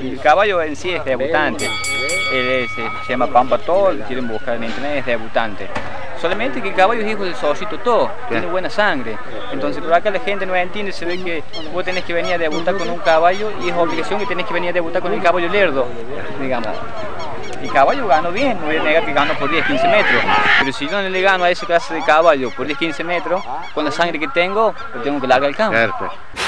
El caballo en sí es debutante. Se llama Pampa Tol, quieren buscar en internet, es debutante. Solamente que el caballo es hijo del Socito todo, tiene buena sangre. Entonces por acá la gente no entiende, se ve que vos tenés que venir a debutar con un caballo y es obligación que tenés que venir a debutar con el caballo lerdo, digamos. El caballo ganó bien, no voy a negar que ganó por 10-15 metros, pero si yo no le gano a esa clase de caballo por 10-15 metros, con la sangre que tengo, lo tengo que largar al campo. Perfecto.